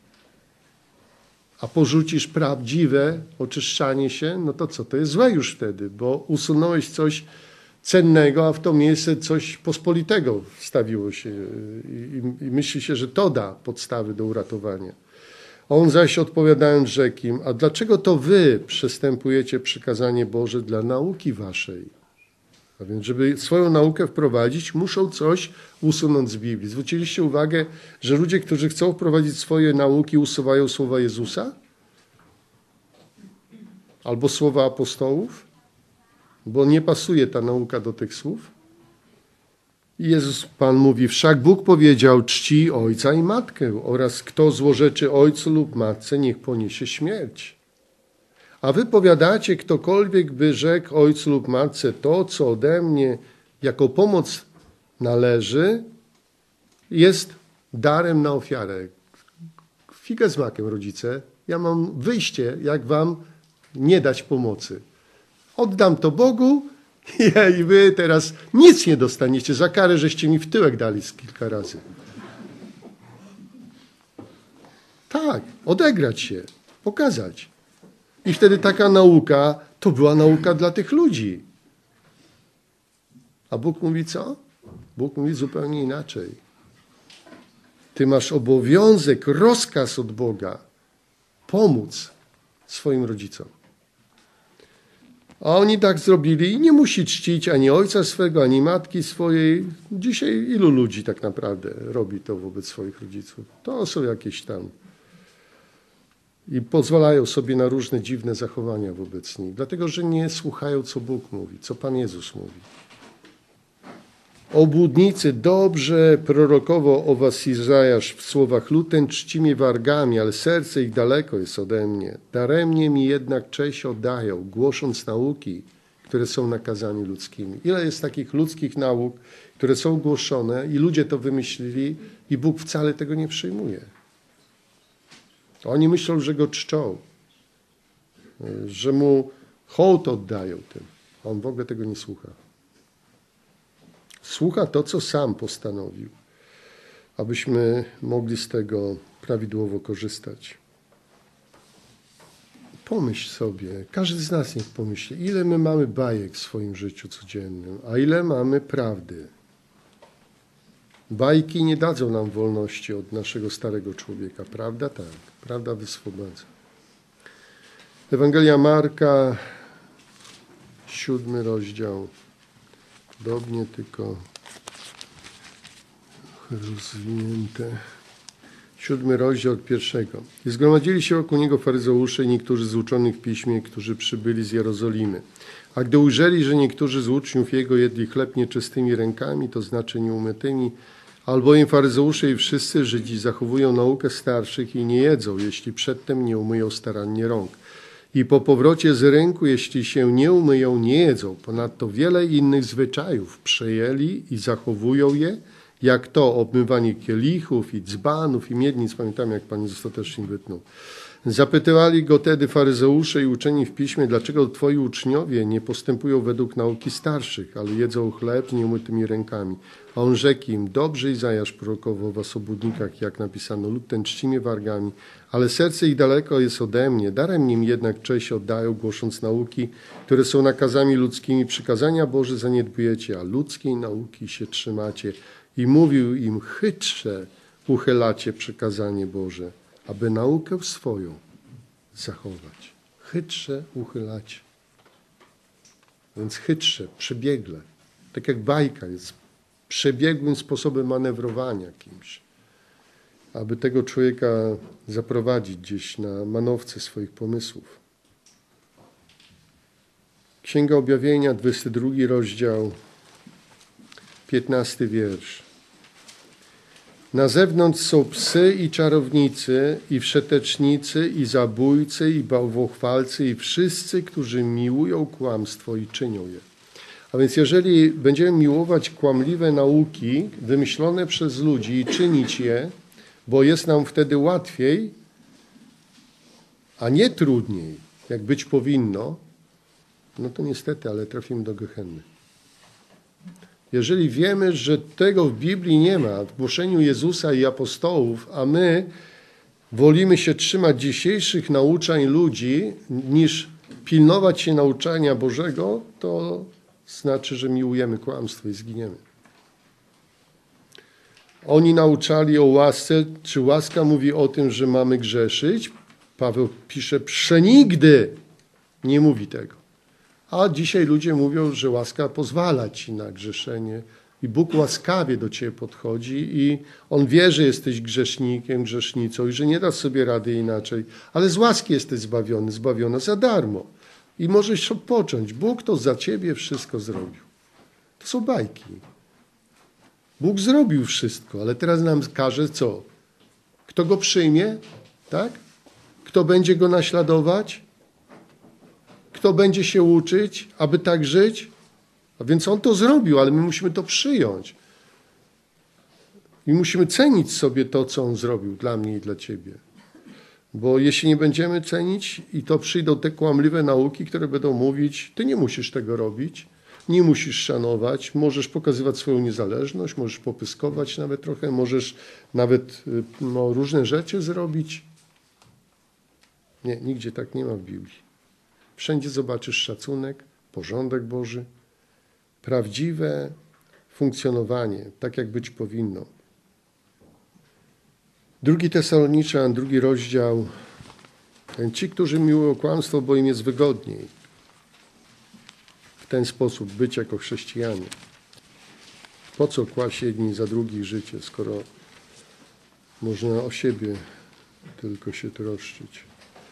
a porzucisz prawdziwe oczyszczanie się, no to co? To jest złe już wtedy, bo usunąłeś coś cennego, a w to miejsce coś pospolitego wstawiło się i, i myśli się, że to da podstawy do uratowania. On zaś odpowiadając rzekł im, a dlaczego to wy przestępujecie przykazanie Boże dla nauki waszej? A więc, żeby swoją naukę wprowadzić, muszą coś usunąć z Biblii. Zwróciliście uwagę, że ludzie, którzy chcą wprowadzić swoje nauki, usuwają słowa Jezusa? Albo słowa apostołów? Bo nie pasuje ta nauka do tych słów. I Jezus Pan mówi, wszak Bóg powiedział, czci ojca i matkę oraz kto złorzeczy ojcu lub matce, niech poniesie śmierć. A wy powiadacie, ktokolwiek by rzekł ojcu lub matce to, co ode mnie jako pomoc należy, jest darem na ofiarę. Figę z makiem, rodzice. Ja mam wyjście, jak wam nie dać pomocy. Oddam to Bogu i wy teraz nic nie dostaniecie za karę, żeście mi w tyłek dali z kilka razy. Tak, odegrać się, pokazać. I wtedy taka nauka, to była nauka dla tych ludzi. A Bóg mówi co? Bóg mówi zupełnie inaczej. Ty masz obowiązek, rozkaz od Boga pomóc swoim rodzicom. A oni tak zrobili i nie musi czcić ani ojca swego, ani matki swojej. Dzisiaj ilu ludzi tak naprawdę robi to wobec swoich rodziców? To są jakieś tam. I pozwalają sobie na różne dziwne zachowania wobec nich. Dlatego, że nie słuchają, co Bóg mówi, co Pan Jezus mówi. Obłudnicy, dobrze prorokował o was Izajasz w słowach: lud ten czci mnie wargami, ale serce ich daleko jest ode mnie. Daremnie mi jednak cześć oddają, głosząc nauki, które są nakazami ludzkimi. Ile jest takich ludzkich nauk, które są głoszone i ludzie to wymyślili i Bóg wcale tego nie przyjmuje. Oni myślą, że go czczą, że mu hołd oddają tym. A on w ogóle tego nie słucha. Słucha to, co sam postanowił, abyśmy mogli z tego prawidłowo korzystać. Pomyśl sobie, każdy z nas niech pomyśli, ile my mamy bajek w swoim życiu codziennym, a ile mamy prawdy. Bajki nie dadzą nam wolności od naszego starego człowieka, prawda? Tak, prawda wyswobodza. Ewangelia Marka, siódmy rozdział. Podobnie, tylko rozwinięte. Siódmy rozdział od pierwszego. I zgromadzili się wokół niego faryzeusze i niektórzy z uczonych w piśmie, którzy przybyli z Jerozolimy. A gdy ujrzeli, że niektórzy z uczniów jego jedli chleb nieczystymi rękami, to znaczy nieumytymi, albowiem faryzeusze i wszyscy Żydzi zachowują naukę starszych i nie jedzą, jeśli przedtem nie umyją starannie rąk. I po powrocie z rynku, jeśli się nie umyją, nie jedzą. Ponadto wiele innych zwyczajów przejęli i zachowują je, jak to obmywanie kielichów i dzbanów i miednic. Pamiętam, jak Pan Jezus to też im wytnął. Zapytywali go tedy faryzeusze i uczeni w piśmie, dlaczego twoi uczniowie nie postępują według nauki starszych, ale jedzą chleb z nieumytymi rękami. A on rzekł im: dobrze Izajasz prorokował o was obłudnikach, jak napisano: lud ten czci mnie wargami, ale serce ich daleko jest ode mnie. Daremnie mi jednak cześć oddają, głosząc nauki, które są nakazami ludzkimi. Przykazania Boże zaniedbujecie, a ludzkiej nauki się trzymacie. I mówił im: chytrze uchylacie przykazanie Boże, aby naukę swoją zachować. Chytrze uchylacie. Więc chytrze, przebiegle. Tak jak bajka jest przebiegłym sposobem manewrowania kimś, aby tego człowieka zaprowadzić gdzieś na manowce swoich pomysłów. Księga Objawienia, dwudziesty drugi rozdział, piętnasty wiersz. Na zewnątrz są psy i czarownicy, i wszetecznicy, i zabójcy, i bałwochwalcy, i wszyscy, którzy miłują kłamstwo i czynią je. A więc jeżeli będziemy miłować kłamliwe nauki wymyślone przez ludzi i czynić je, bo jest nam wtedy łatwiej, a nie trudniej, jak być powinno, no to niestety, ale trafimy do Gehenny. Jeżeli wiemy, że tego w Biblii nie ma, w głoszeniu Jezusa i apostołów, a my wolimy się trzymać dzisiejszych nauczań ludzi, niż pilnować się nauczania Bożego, to znaczy, że miłujemy kłamstwo i zginiemy. Oni nauczali o łasce. Czy łaska mówi o tym, że mamy grzeszyć? Paweł pisze: przenigdy nie mówi tego. A dzisiaj ludzie mówią, że łaska pozwala ci na grzeszenie i Bóg łaskawie do ciebie podchodzi i On wie, że jesteś grzesznikiem, grzesznicą i że nie dasz sobie rady inaczej, ale z łaski jesteś zbawiony, zbawiona za darmo i możesz odpocząć. Bóg to za ciebie wszystko zrobił. To są bajki. Bóg zrobił wszystko, ale teraz nam każe co? Kto go przyjmie? Tak? Kto będzie go naśladować? Kto będzie się uczyć, aby tak żyć? A więc On to zrobił, ale my musimy to przyjąć. I musimy cenić sobie to, co On zrobił dla mnie i dla ciebie. Bo jeśli nie będziemy cenić, i to przyjdą te kłamliwe nauki, które będą mówić: ty nie musisz tego robić, nie musisz szanować, możesz pokazywać swoją niezależność, możesz popyskować nawet trochę, możesz nawet no, różne rzeczy zrobić. Nie, nigdzie tak nie ma w Biblii. Wszędzie zobaczysz szacunek, porządek Boży, prawdziwe funkcjonowanie, tak jak być powinno. Drugi Tesaloniczan, drugi rozdział. Ci, którzy miłują kłamstwo, bo im jest wygodniej w ten sposób być jako chrześcijanie. Po co kłaść jedni za drugich życie, skoro można o siebie tylko się troszczyć.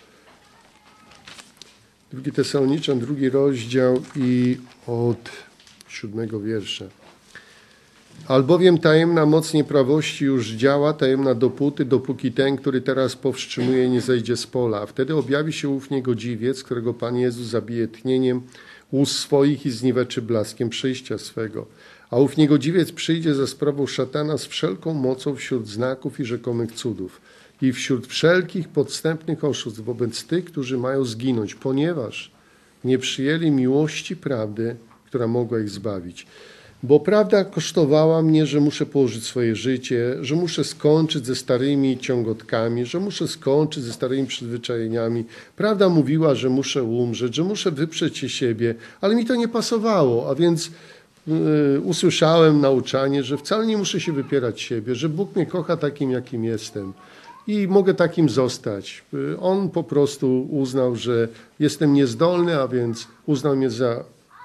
Drugi Tesaloniczan, drugi rozdział i od siódmego wiersza. Albowiem tajemna moc nieprawości już działa, tajemna dopóty, dopóki ten, który teraz powstrzymuje, nie zejdzie z pola. A wtedy objawi się ów niegodziwiec, którego Pan Jezus zabije tchnieniem ust swoich i zniweczy blaskiem przyjścia swego. A ów niegodziwiec przyjdzie za sprawą szatana z wszelką mocą wśród znaków i rzekomych cudów i wśród wszelkich podstępnych oszustw wobec tych, którzy mają zginąć, ponieważ nie przyjęli miłości prawdy, która mogła ich zbawić. Bo prawda kosztowała mnie, że muszę położyć swoje życie, że muszę skończyć ze starymi ciągotkami, że muszę skończyć ze starymi przyzwyczajeniami. Prawda mówiła, że muszę umrzeć, że muszę wyprzeć się siebie, ale mi to nie pasowało, a więc yy, usłyszałem nauczanie, że wcale nie muszę się wypierać siebie, że Bóg mnie kocha takim, jakim jestem i mogę takim zostać. On po prostu uznał, że jestem niezdolny, a więc uznał mnie za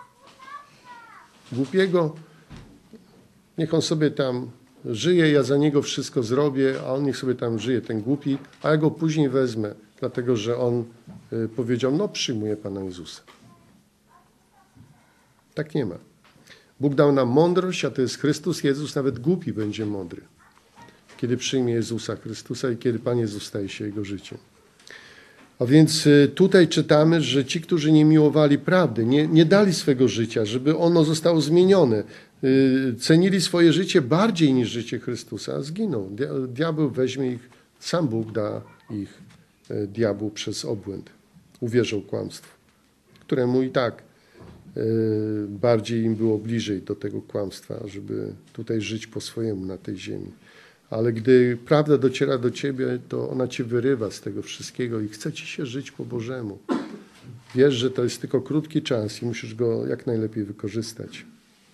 głupiego. Niech on sobie tam żyje, ja za niego wszystko zrobię, a on niech sobie tam żyje, ten głupi, a ja go później wezmę, dlatego że on powiedział, no przyjmuję Pana Jezusa. Tak nie ma. Bóg dał nam mądrość, a to jest Chrystus Jezus, nawet głupi będzie mądry, kiedy przyjmie Jezusa Chrystusa i kiedy Pan Jezus staje się Jego życiem. A więc tutaj czytamy, że ci, którzy nie miłowali prawdy, nie, nie dali swego życia, żeby ono zostało zmienione, cenili swoje życie bardziej niż życie Chrystusa, zginą. Diabeł weźmie ich, sam Bóg da ich diabłu przez obłęd. Uwierzą kłamstwu, któremu i tak bardziej im było bliżej do tego kłamstwa, żeby tutaj żyć po swojemu na tej ziemi. Ale gdy prawda dociera do ciebie, to ona cię wyrywa z tego wszystkiego i chce ci się żyć po Bożemu. Wiesz, że to jest tylko krótki czas i musisz go jak najlepiej wykorzystać.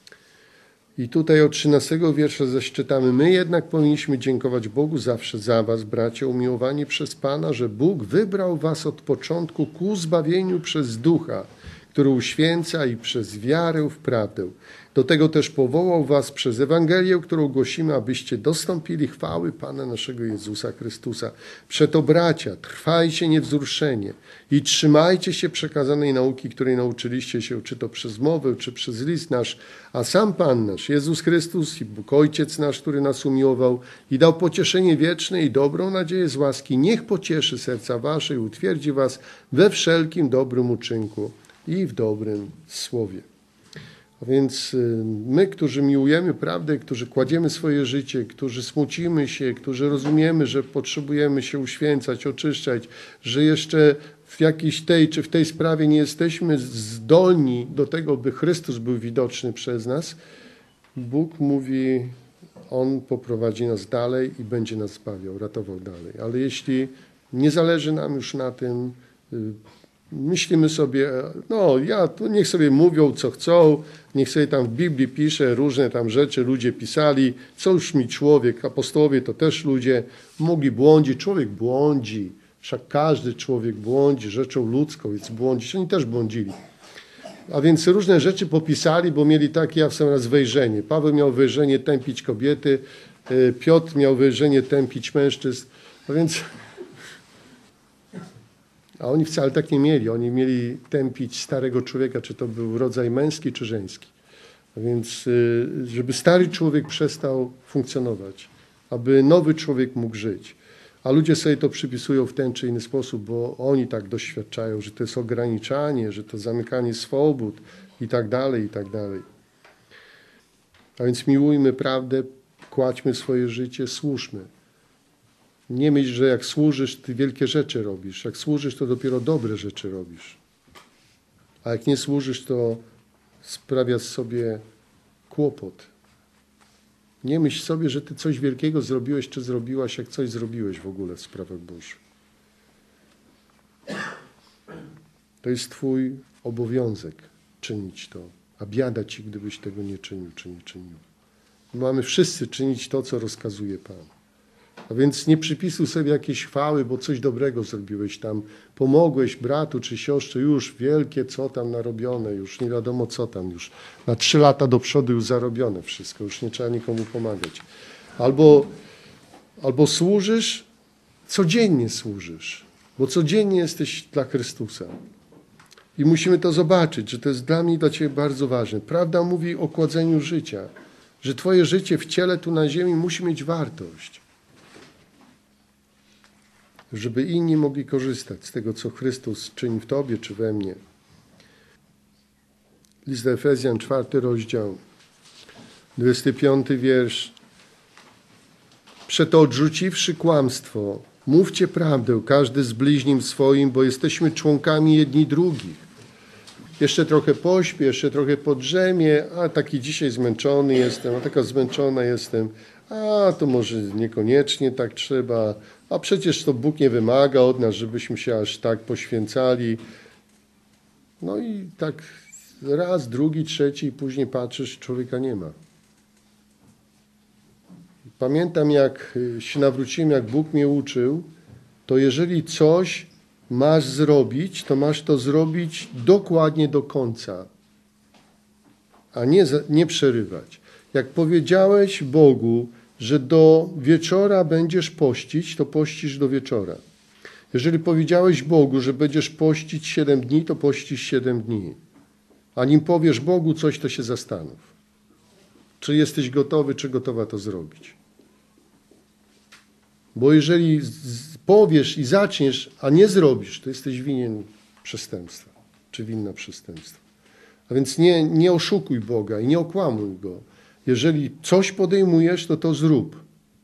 I tutaj od trzynastego wiersza zaś czytamy, my jednak powinniśmy dziękować Bogu zawsze za was, bracia, umiłowani przez Pana, że Bóg wybrał was od początku ku zbawieniu przez Ducha, który uświęca i przez wiarę w prawdę. Do tego też powołał was przez Ewangelię, którą głosimy, abyście dostąpili chwały Pana naszego Jezusa Chrystusa. Przeto, bracia, trwajcie niewzruszenie i trzymajcie się przekazanej nauki, której nauczyliście się, czy to przez mowę, czy przez list nasz, a sam Pan nasz, Jezus Chrystus i Bóg Ojciec nasz, który nas umiłował i dał pocieszenie wieczne i dobrą nadzieję z łaski, niech pocieszy serca wasze i utwierdzi was we wszelkim dobrym uczynku i w dobrym słowie. A więc my, którzy miłujemy prawdę, którzy kładziemy swoje życie, którzy smucimy się, którzy rozumiemy, że potrzebujemy się uświęcać, oczyszczać, że jeszcze w jakiejś tej czy w tej sprawie nie jesteśmy zdolni do tego, by Chrystus był widoczny przez nas, Bóg mówi, On poprowadzi nas dalej i będzie nas zbawiał, ratował dalej. Ale jeśli nie zależy nam już na tym, myślimy sobie, no ja, to niech sobie mówią co chcą, niech sobie tam w Biblii pisze różne tam rzeczy, ludzie pisali, co już mi człowiek, apostołowie to też ludzie, mogli błądzić, człowiek błądzi, wszak każdy człowiek błądzi, rzeczą ludzką jest błądzić, oni też błądzili. A więc różne rzeczy popisali, bo mieli takie, ja w sam raz wejrzenie. Paweł miał wejrzenie tępić kobiety, Piotr miał wejrzenie tępić mężczyzn, a więc... A oni wcale tak nie mieli. Oni mieli tępić starego człowieka, czy to był rodzaj męski, czy żeński. A więc żeby stary człowiek przestał funkcjonować, aby nowy człowiek mógł żyć. A ludzie sobie to przypisują w ten czy inny sposób, bo oni tak doświadczają, że to jest ograniczanie, że to zamykanie swobód i tak dalej, i tak dalej. A więc miłujmy prawdę, kładźmy swoje życie, służmy. Nie myśl, że jak służysz, ty wielkie rzeczy robisz. Jak służysz, to dopiero dobre rzeczy robisz. A jak nie służysz, to sprawiasz sobie kłopot. Nie myśl sobie, że ty coś wielkiego zrobiłeś, czy zrobiłaś, jak coś zrobiłeś w ogóle w sprawach Bożych. To jest twój obowiązek czynić to. A biada ci, gdybyś tego nie czynił, czy nie czynił. Mamy wszyscy czynić to, co rozkazuje Pan. A więc nie przypisuj sobie jakiejś chwały, bo coś dobrego zrobiłeś tam. Pomogłeś bratu czy siostrze, już wielkie co tam narobione, już nie wiadomo co tam, już na trzy lata do przodu już zarobione wszystko, już nie trzeba nikomu pomagać. Albo, albo służysz, codziennie służysz, bo codziennie jesteś dla Chrystusa. I musimy to zobaczyć, że to jest dla mnie i dla Ciebie bardzo ważne. Prawda mówi o kładzeniu życia, że Twoje życie w ciele tu na ziemi musi mieć wartość. Żeby inni mogli korzystać z tego, co Chrystus czyni w Tobie czy we mnie. List do Efezjan, czwarty rozdział, dwudziesty piąty wiersz. Przeto odrzuciwszy kłamstwo, mówcie prawdę, każdy z bliźnim swoim, bo jesteśmy członkami jedni drugich. Jeszcze trochę pośpię, jeszcze trochę podrzemie, a taki dzisiaj zmęczony jestem, a taka zmęczona jestem, a to może niekoniecznie tak trzeba, a przecież to Bóg nie wymaga od nas, żebyśmy się aż tak poświęcali. No i tak raz, drugi, trzeci i później patrzysz, człowieka nie ma. Pamiętam, jak się nawróciłem, jak Bóg mnie uczył, to jeżeli coś masz zrobić, to masz to zrobić dokładnie do końca, a nie, nie przerywać. Jak powiedziałeś Bogu, że do wieczora będziesz pościć, to pościsz do wieczora. Jeżeli powiedziałeś Bogu, że będziesz pościć siedem dni, to pościsz siedem dni. A nim powiesz Bogu coś, to się zastanów. Czy jesteś gotowy, czy gotowa to zrobić. Bo jeżeli powiesz i zaczniesz, a nie zrobisz, to jesteś winien przestępstwa, czy winna przestępstwa. A więc nie, nie oszukuj Boga i nie okłamuj Go. Jeżeli coś podejmujesz, to to zrób.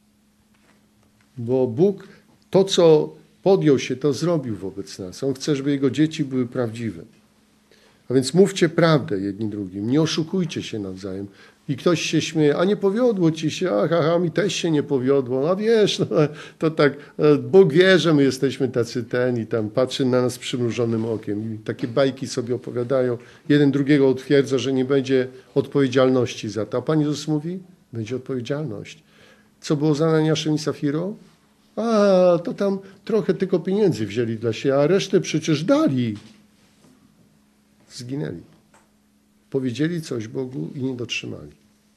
Bo Bóg to, co podjął się, to zrobił wobec nas. On chce, żeby Jego dzieci były prawdziwe. A więc mówcie prawdę jedni drugim. Nie oszukujcie się nawzajem. I ktoś się śmieje, a nie powiodło ci się, ach, aha, mi też się nie powiodło. A wiesz, no, to tak, Bóg wie, że my jesteśmy tacy ten i tam patrzy na nas przymrużonym okiem. I takie bajki sobie opowiadają. Jeden drugiego utwierdza, że nie będzie odpowiedzialności za to. A Pan Jezus mówi, będzie odpowiedzialność. Co było za Ananiaszem i Safirą? A, to tam trochę tylko pieniędzy wzięli dla siebie, a resztę przecież dali. Zginęli. Powiedzieli coś Bogu i nie dotrzymali.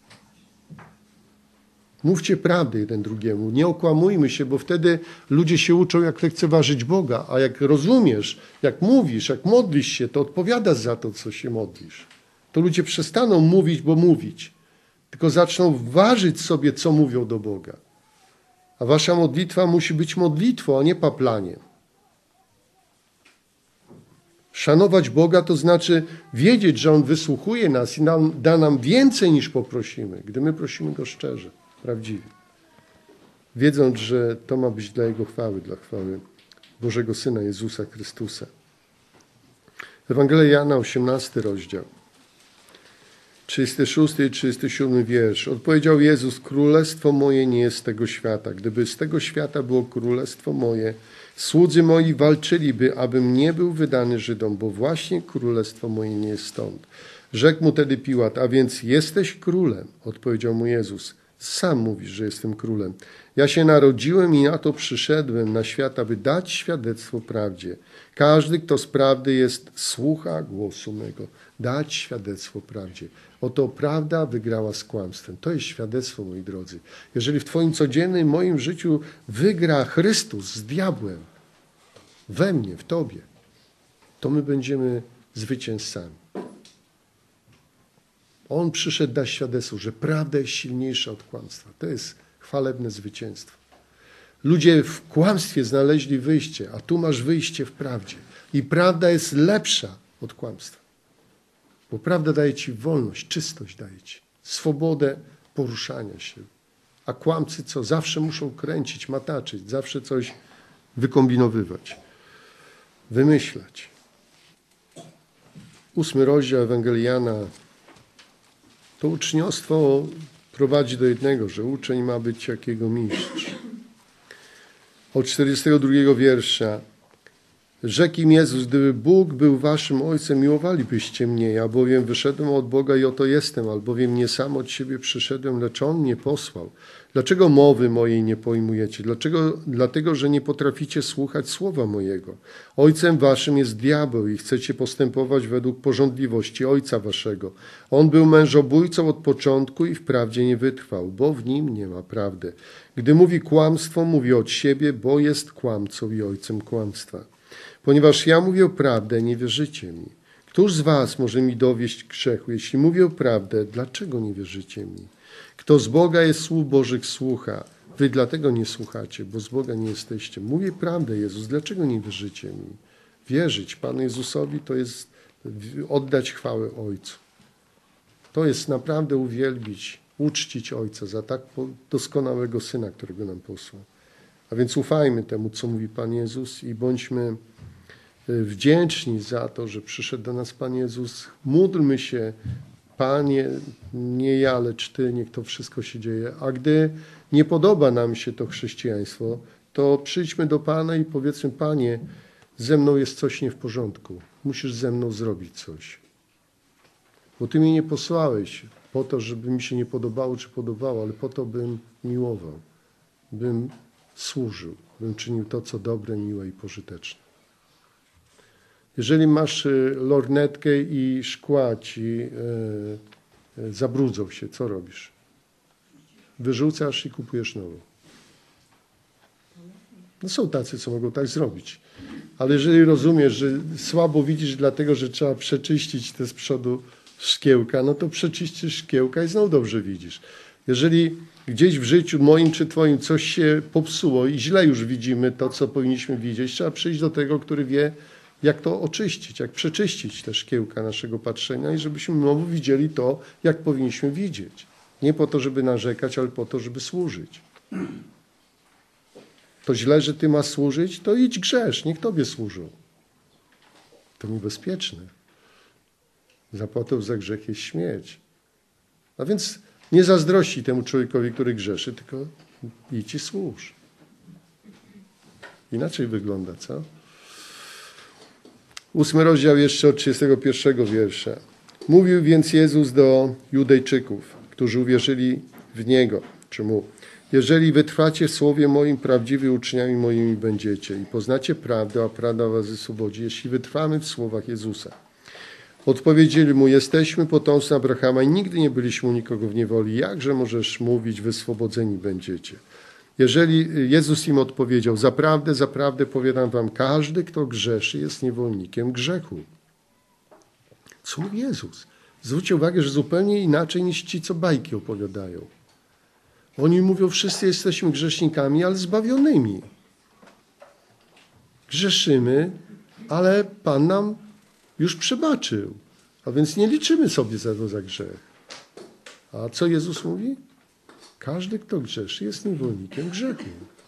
Mówcie prawdę jeden drugiemu. Nie okłamujmy się, bo wtedy ludzie się uczą, jak lekceważyć Boga. A jak rozumiesz, jak mówisz, jak modlisz się, to odpowiadasz za to, co się modlisz. To ludzie przestaną mówić, bo mówić. Tylko zaczną ważyć sobie, co mówią do Boga. A wasza modlitwa musi być modlitwą, a nie paplaniem. Szanować Boga to znaczy wiedzieć, że On wysłuchuje nas i nam, da nam więcej niż poprosimy, gdy my prosimy Go szczerze, prawdziwie. Wiedząc, że to ma być dla Jego chwały, dla chwały Bożego Syna Jezusa Chrystusa. Ewangelia Jana, osiemnasty rozdział, trzydziesty szósty i trzydziesty siódmy wiersz. Odpowiedział Jezus, królestwo moje nie jest z tego świata. Gdyby z tego świata było królestwo moje, słudzy moi walczyliby, abym nie był wydany Żydom, bo właśnie królestwo moje nie jest stąd. Rzekł mu tedy Piłat, a więc jesteś królem? Odpowiedział mu Jezus, sam mówisz, że jestem królem. Ja się narodziłem i na to przyszedłem na świat, aby dać świadectwo prawdzie. Każdy, kto z prawdy jest, słucha głosu mego. Dać świadectwo prawdzie. Oto prawda wygrała z kłamstwem. To jest świadectwo, moi drodzy. Jeżeli w twoim codziennym, moim życiu wygra Chrystus z diabłem, we mnie, w tobie, to my będziemy zwycięzcami. On przyszedł dać świadectwo, że prawda jest silniejsza od kłamstwa. To jest chwalebne zwycięstwo. Ludzie w kłamstwie znaleźli wyjście, a tu masz wyjście w prawdzie. I prawda jest lepsza od kłamstwa. Bo prawda daje ci wolność, czystość daje ci, swobodę poruszania się. A kłamcy co? Zawsze muszą kręcić, mataczyć, zawsze coś wykombinowywać, wymyślać. Ósmy rozdział Ewangelii Jana. To uczniostwo prowadzi do jednego, że uczeń ma być jak jego mistrz. Od czterdziestego drugiego wiersza. Rzekł im Jezus, gdyby Bóg był waszym Ojcem, miłowalibyście mnie, albowiem wyszedłem od Boga i oto jestem, albowiem nie sam od siebie przyszedłem, lecz On mnie posłał. Dlaczego mowy mojej nie pojmujecie? Dlaczego? Dlatego, że nie potraficie słuchać słowa mojego. Ojcem waszym jest diabeł i chcecie postępować według pożądliwości ojca waszego. On był mężobójcą od początku i wprawdzie nie wytrwał, bo w nim nie ma prawdy. Gdy mówi kłamstwo, mówi od siebie, bo jest kłamcą i ojcem kłamstwa. Ponieważ ja mówię prawdę, nie wierzycie mi. Któż z was może mi dowieść grzechu? Jeśli mówię prawdę, dlaczego nie wierzycie mi? Kto z Boga jest słów Bożych słucha. Wy dlatego nie słuchacie, bo z Boga nie jesteście. Mówię prawdę, Jezus, dlaczego nie wierzycie mi? Wierzyć Panu Jezusowi to jest oddać chwałę Ojcu. To jest naprawdę uwielbić, uczcić Ojca za tak doskonałego Syna, którego nam posłał. A więc ufajmy temu, co mówi Pan Jezus i bądźmy wdzięczni za to, że przyszedł do nas Pan Jezus. Módlmy się, Panie, nie ja, lecz Ty, niech to wszystko się dzieje. A gdy nie podoba nam się to chrześcijaństwo, to przyjdźmy do Pana i powiedzmy, Panie, ze mną jest coś nie w porządku. Musisz ze mną zrobić coś. Bo Ty mnie nie posłałeś po to, żeby mi się nie podobało czy podobało, ale po to, bym miłował, bym służył, bym czynił to, co dobre, miłe i pożyteczne. Jeżeli masz lornetkę i szkła ci e, e, zabrudzą się, co robisz? Wyrzucasz i kupujesz nową. No są tacy, co mogą tak zrobić. Ale jeżeli rozumiesz, że słabo widzisz dlatego, że trzeba przeczyścić te z przodu szkiełka, no to przeczyścisz szkiełka i znowu dobrze widzisz. Jeżeli gdzieś w życiu moim czy twoim coś się popsuło i źle już widzimy to, co powinniśmy widzieć, trzeba przyjść do tego, który wie, jak to oczyścić, jak przeczyścić te szkiełka naszego patrzenia i żebyśmy znowu widzieli to, jak powinniśmy widzieć. Nie po to, żeby narzekać, ale po to, żeby służyć. To źle, że ty masz służyć, to idź grzesz, niech tobie służą. To niebezpieczne. Zapłatą za grzech jest śmierć. A więc nie zazdrości temu człowiekowi, który grzeszy, tylko idź i służ. Inaczej wygląda, co? Ósmy rozdział jeszcze od trzydziestego pierwszego wiersza. Mówił więc Jezus do Judejczyków, którzy uwierzyli w Niego, czy Mu. Jeżeli wytrwacie w słowie moim, prawdziwi uczniami moimi będziecie i poznacie prawdę, a prawda was wyswobodzi, jeśli wytrwamy w słowach Jezusa. Odpowiedzieli Mu, jesteśmy potomstwem Abrahama i nigdy nie byliśmy u nikogo w niewoli. Jakże możesz mówić, wyswobodzeni będziecie? Jeżeli Jezus im odpowiedział, zaprawdę, zaprawdę powiadam wam, każdy, kto grzeszy, jest niewolnikiem grzechu. Co mówi Jezus? Zwróćcie uwagę, że zupełnie inaczej niż ci, co bajki opowiadają. Oni mówią, wszyscy jesteśmy grzesznikami, ale zbawionymi. Grzeszymy, ale Pan nam już przebaczył. A więc nie liczymy sobie za to za grzech. A co Jezus mówi? Każdy, kto grzeszy, jest niewolnikiem grzechu.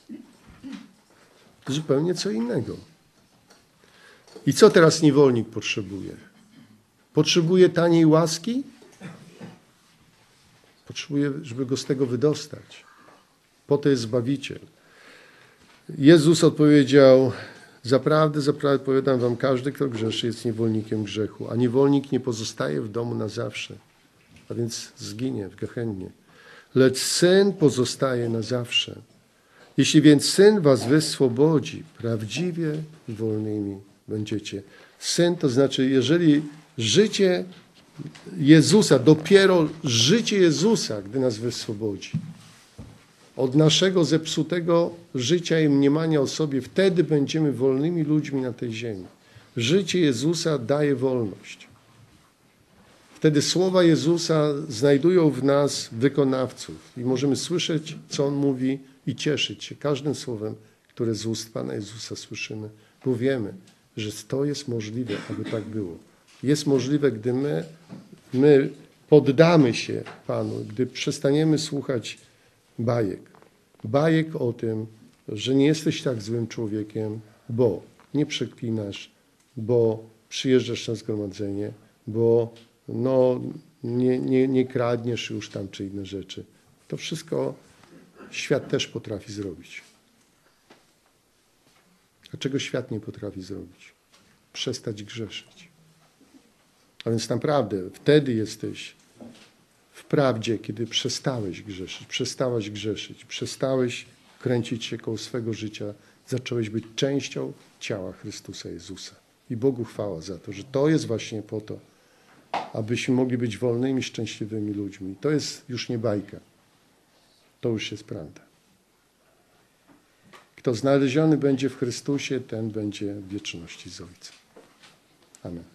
Zupełnie co innego. I co teraz niewolnik potrzebuje? Potrzebuje taniej łaski? Potrzebuje, żeby go z tego wydostać. Po to jest Zbawiciel. Jezus odpowiedział, zaprawdę, zaprawdę powiadam wam, każdy, kto grzeszy, jest niewolnikiem grzechu, a niewolnik nie pozostaje w domu na zawsze, a więc zginie w Gehennie. Lecz Syn pozostaje na zawsze. Jeśli więc Syn was wyswobodzi, prawdziwie wolnymi będziecie. Syn to znaczy, jeżeli życie Jezusa, dopiero życie Jezusa, gdy nas wyswobodzi od naszego zepsutego życia i mniemania o sobie, wtedy będziemy wolnymi ludźmi na tej ziemi. Życie Jezusa daje wolność. Wtedy słowa Jezusa znajdują w nas wykonawców i możemy słyszeć, co On mówi i cieszyć się każdym słowem, które z ust Pana Jezusa słyszymy, bo wiemy, że to jest możliwe, aby tak było. Jest możliwe, gdy my, my poddamy się Panu, gdy przestaniemy słuchać bajek. Bajek o tym, że nie jesteś tak złym człowiekiem, bo nie przeklinasz, bo przyjeżdżasz na zgromadzenie, bo no, nie, nie, nie kradniesz już tam czy inne rzeczy. To wszystko świat też potrafi zrobić. A czego świat nie potrafi zrobić? Przestać grzeszyć. A więc naprawdę wtedy jesteś w prawdzie, kiedy przestałeś grzeszyć, przestałaś grzeszyć, przestałeś kręcić się koło swego życia, zacząłeś być częścią ciała Chrystusa Jezusa. I Bogu chwała za to, że to jest właśnie po to, abyśmy mogli być wolnymi, szczęśliwymi ludźmi. To jest już nie bajka. To już jest prawda. Kto znaleziony będzie w Chrystusie, ten będzie w wieczności z Ojcem. Amen.